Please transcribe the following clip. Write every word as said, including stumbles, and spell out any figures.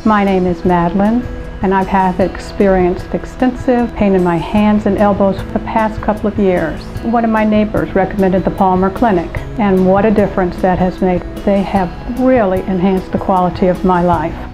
My name is Madelyn, and I've had experienced extensive pain in my hands and elbows for the past couple of years. One of my neighbors recommended the Palmer Clinic, and what a difference that has made. They have really enhanced the quality of my life.